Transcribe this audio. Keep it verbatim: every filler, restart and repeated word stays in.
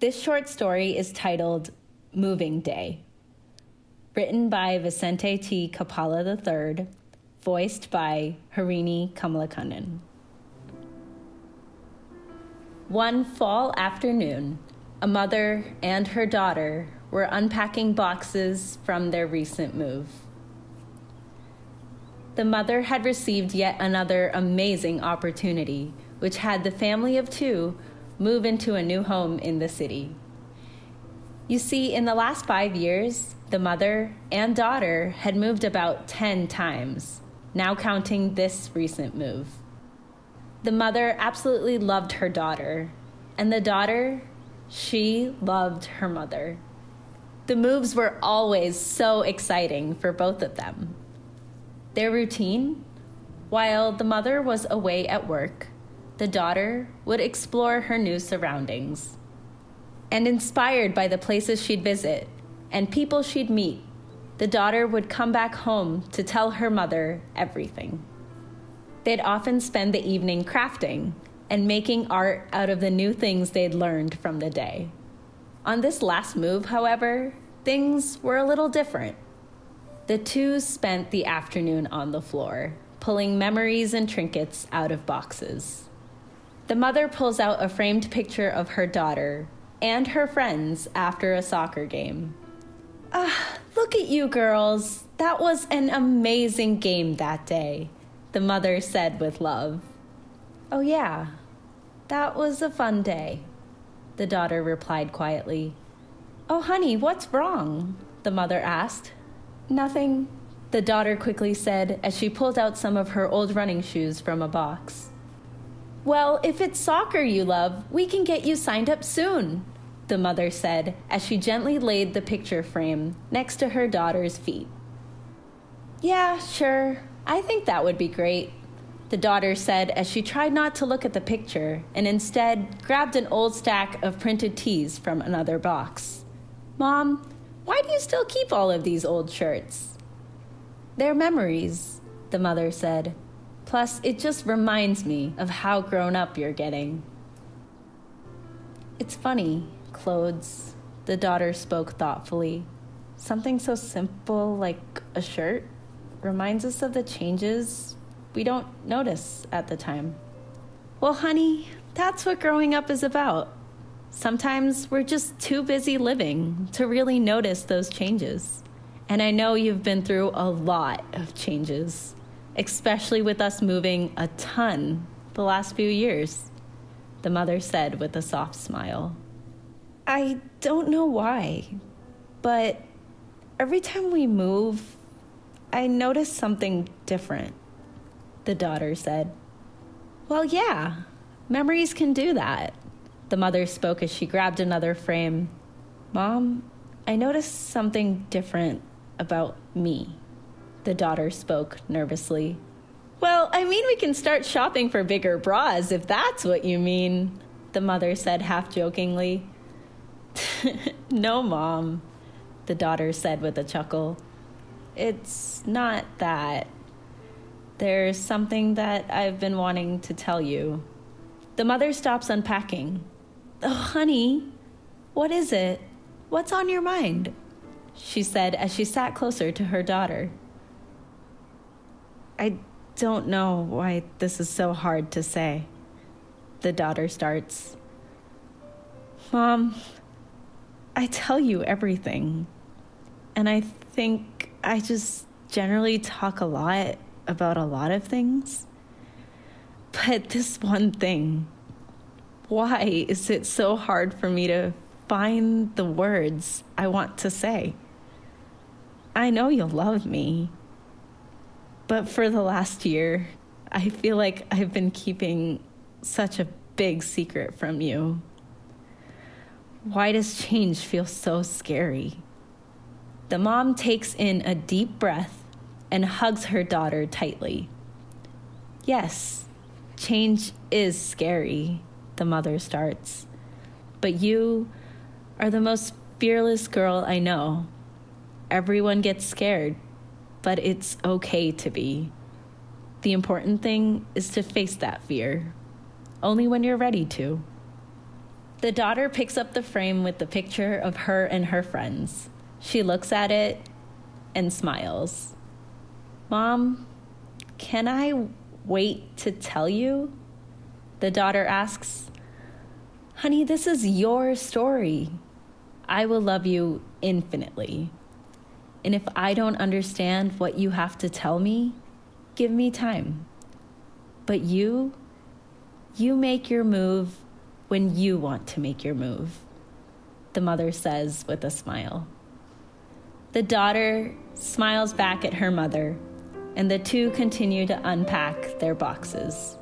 This short story is titled Moving Day, written by Vicente T. Kapala the third, voiced by Harini Kamalakannan. One fall afternoon, a mother and her daughter were unpacking boxes from their recent move. The mother had received yet another amazing opportunity, which had the family of two move into a new home in the city. You see, in the last five years, the mother and daughter had moved about ten times, now counting this recent move. The mother absolutely loved her daughter, and the daughter, she loved her mother. The moves were always so exciting for both of them. Their routine, while the mother was away at work, the daughter would explore her new surroundings. And inspired by the places she'd visit and people she'd meet, the daughter would come back home to tell her mother everything. They'd often spend the evening crafting and making art out of the new things they'd learned from the day. On this last move, however, things were a little different. The two spent the afternoon on the floor, pulling memories and trinkets out of boxes. The mother pulls out a framed picture of her daughter and her friends after a soccer game. Ah, look at you girls. That was an amazing game that day, the mother said with love. Oh yeah, that was a fun day, the daughter replied quietly. Oh honey, what's wrong? The mother asked. Nothing, the daughter quickly said as she pulled out some of her old running shoes from a box. Well, if it's soccer you love, we can get you signed up soon, the mother said as she gently laid the picture frame next to her daughter's feet. Yeah, sure, I think that would be great, the daughter said as she tried not to look at the picture and instead grabbed an old stack of printed tees from another box. Mom, why do you still keep all of these old shirts? They're memories, the mother said. Plus, it just reminds me of how grown up you're getting. It's funny, clothes, the daughter spoke thoughtfully. Something so simple like a shirt reminds us of the changes we don't notice at the time. Well, honey, that's what growing up is about. Sometimes we're just too busy living to really notice those changes. And I know you've been through a lot of changes, especially with us moving a ton the last few years, the mother said with a soft smile. I don't know why, but every time we move, I notice something different, the daughter said. Well, yeah, memories can do that, the mother spoke as she grabbed another frame. Mom, I noticed something different about me, the daughter spoke nervously. Well, I mean, we can start shopping for bigger bras if that's what you mean, the mother said half jokingly. No, Mom, the daughter said with a chuckle. It's not that. There's something that I've been wanting to tell you. The mother stops unpacking. Oh, honey, what is it? What's on your mind? She said as she sat closer to her daughter. I don't know why this is so hard to say, the daughter starts. Mom, I tell you everything, and I think I just generally talk a lot about a lot of things. But this one thing, why is it so hard for me to find the words I want to say? I know you'll love me, but for the last year, I feel like I've been keeping such a big secret from you. Why does change feel so scary? The mom takes in a deep breath and hugs her daughter tightly. Yes, change is scary, the mother starts, but you are the most fearless girl I know. Everyone gets scared, but it's okay to be. The important thing is to face that fear, only when you're ready to. The daughter picks up the frame with the picture of her and her friends. She looks at it and smiles. Mom, can I wait to tell you? The daughter asks. Honey, this is your story. I will love you infinitely. And if I don't understand what you have to tell me, give me time. But you, you make your move when you want to make your move, the mother says with a smile. The daughter smiles back at her mother, and the two continue to unpack their boxes.